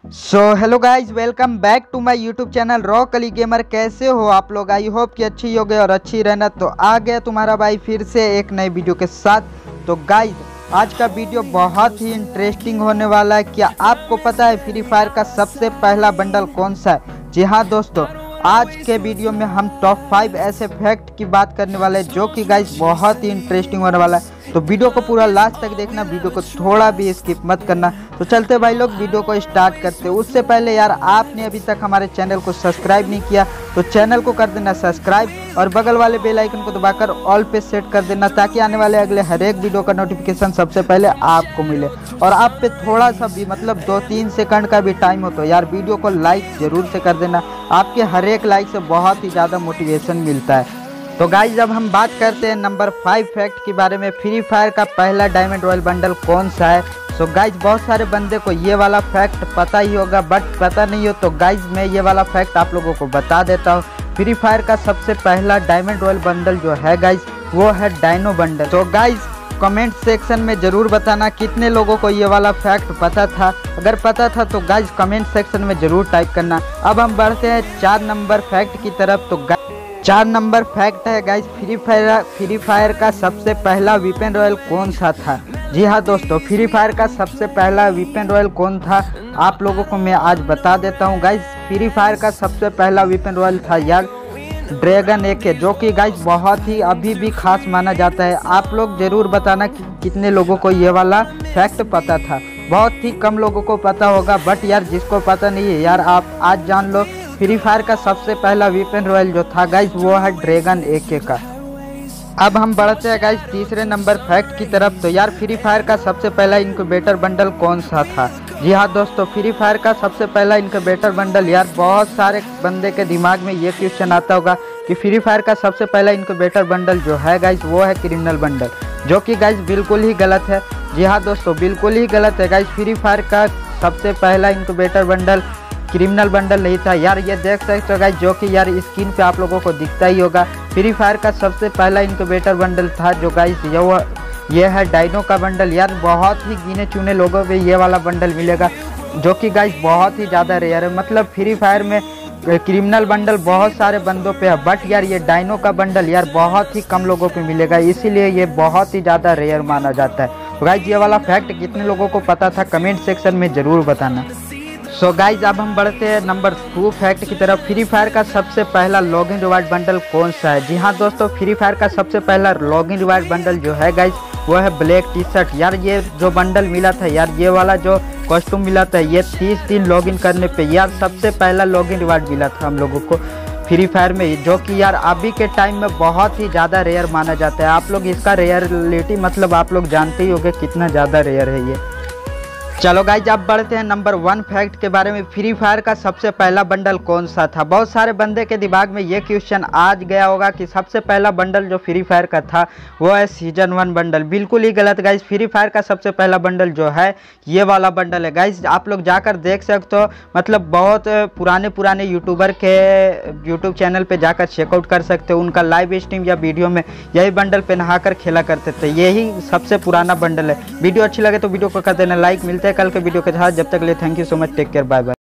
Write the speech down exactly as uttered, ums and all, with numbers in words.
So hello guys, welcome back to my YouTube channel rock Ali gamer. कैसे हो आप लोग? आई होप कि अच्छी होगे और अच्छी रहना। तो आ गया तुम्हारा भाई फिर से एक नई वीडियो के साथ। तो गाइज आज का वीडियो बहुत ही इंटरेस्टिंग होने वाला है। क्या आपको पता है फ्री फायर का सबसे पहला बंडल कौन सा है? जी हाँ दोस्तों, आज के वीडियो में हम टॉप फाइव ऐसे फैक्ट की बात करने वाले हैं जो कि गाइज बहुत ही इंटरेस्टिंग होने वाला है। तो वीडियो को पूरा लास्ट तक देखना, वीडियो को थोड़ा भी स्किप मत करना। तो चलते भाई लोग वीडियो को स्टार्ट करते। उससे पहले यार, आपने अभी तक हमारे चैनल को सब्सक्राइब नहीं किया तो चैनल को कर देना सब्सक्राइब और बगल वाले बेल आइकन को दबाकर ऑल पे सेट कर देना, ताकि आने वाले अगले हर एक वीडियो का नोटिफिकेशन सबसे पहले आपको मिले। और आप पे थोड़ा सा भी मतलब दो तीन सेकंड का भी टाइम हो तो यार वीडियो को लाइक जरूर से कर देना। आपके हर एक लाइक से बहुत ही ज़्यादा मोटिवेशन मिलता है। तो गाइस जब हम बात करते हैं नंबर फाइव फैक्ट के बारे में, फ्री फायर का पहला डायमंड रॉयल बंडल कौन सा है। तो गाइज बहुत सारे बंदे को ये वाला फैक्ट पता ही होगा, बट पता नहीं हो तो गाइज मैं ये वाला फैक्ट आप लोगों को बता देता हूँ। फ्री फायर का सबसे पहला डायमंड रॉयल बंडल जो है गाइज वो है डायनो बंडल। तो गाइज कमेंट सेक्शन में ज़रूर बताना कितने लोगों को ये वाला फैक्ट पता था। अगर पता था तो गाइज कमेंट सेक्शन में ज़रूर टाइप करना। अब हम बढ़ते हैं चार नंबर फैक्ट की तरफ। तो चार नंबर फैक्ट है guys, free fire free fire का सबसे पहला वेपन रॉयल कौन सा था। जी हाँ दोस्तों, फ्री फायर का सबसे पहला वेपन रॉयल कौन था आप लोगों को मैं आज बता देता हूँ। गाइज फ्री फायर का सबसे पहला वेपन रॉयल था यार ड्रैगन ए के, जो कि गाइज बहुत ही अभी भी खास माना जाता है। आप लोग ज़रूर बताना कि कितने लोगों को ये वाला फैक्ट पता था। बहुत ही कम लोगों को पता होगा, बट यार जिसको पता नहीं है यार आप आज जान लो। फ्री फायर का सबसे पहला वेपन रॉयल जो था गाइज वो है ड्रैगन ए के का। अब हम बढ़ते हैं गाइज तीसरे नंबर फैक्ट की तरफ। तो यार फ्री फायर का सबसे पहला इनक्यूबेटर बंडल कौन सा था। जी हाँ दोस्तों, फ्री फायर का सबसे पहला इनक्यूबेटर बंडल, यार बहुत सारे बंदे के दिमाग में ये क्वेश्चन आता होगा कि फ्री फायर का सबसे पहला इनक्यूबेटर बंडल जो है गाइज वो है क्रिमिनल बंडल, जो कि गाइज बिल्कुल ही गलत है। जी हाँ दोस्तों, बिल्कुल ही गलत है गाइज। फ्री फायर का सबसे पहला इनक्यूबेटर बंडल क्रिमिनल बंडल नहीं था यार। ये देख सकते हो गाइज, जो कि यार स्क्रीन पे आप लोगों को दिखता ही होगा। फ्री फायर का सबसे पहला इनक्यूबेटर बंडल था जो गाइज ये ये है डायनो का बंडल। यार बहुत ही गिने चुने लोगों पे ये वाला बंडल मिलेगा, जो कि गाइज बहुत ही ज़्यादा रेयर है। मतलब फ्री फायर में क्रिमिनल बंडल बहुत सारे बंदों पे है, बट यार ये डायनो का बंडल यार बहुत ही कम लोगों पे मिलेगा, इसीलिए ये बहुत ही ज़्यादा रेयर माना जाता है। तो गाइज ये वाला फैक्ट कितने लोगों को पता था कमेंट सेक्शन में ज़रूर बताना। सो so गाइज अब हम बढ़ते हैं नंबर टू फैक्ट की तरफ। फ्री फायर का सबसे पहला लॉगिन रिवार्ड बंडल कौन सा है। जी हाँ दोस्तों, फ्री फायर का सबसे पहला लॉगिन रिवार्ड बंडल जो है गाइज वो है ब्लैक टी शर्ट। यार ये जो बंडल मिला था यार, ये वाला जो कॉस्ट्यूम मिला था ये तीस दिन लॉगिन करने पे यार सबसे पहला लॉगिन रिवार्ड मिला था हम लोगों को फ्री फायर में, जो कि यार अभी के टाइम में बहुत ही ज़्यादा रेयर माना जाता है। आप लोग इसका रेयरलिटी मतलब आप लोग जानते ही होंगे कितना ज़्यादा रेयर है ये। चलो गाइज अब बढ़ते हैं नंबर वन फैक्ट के बारे में। फ्री फायर का सबसे पहला बंडल कौन सा था। बहुत सारे बंदे के दिमाग में ये क्वेश्चन आज गया होगा कि सबसे पहला बंडल जो फ्री फायर का था वो है सीजन वन बंडल। बिल्कुल ही गलत गाइज। फ्री फायर का सबसे पहला बंडल जो है ये वाला बंडल है गाइज। आप लोग जाकर देख सकते हो, मतलब बहुत पुराने पुराने यूट्यूबर के यूट्यूब चैनल पे जाकर चेकआउट कर सकते हो। उनका लाइव स्ट्रीम या वीडियो में यही बंडल पहना कर खेला करते थे। यही सबसे पुराना बंडल है। वीडियो अच्छी लगे तो वीडियो को कर देना लाइक। मिलते हैं कल के वीडियो के साथ, जब तक ले thank you so much, take care, bye bye.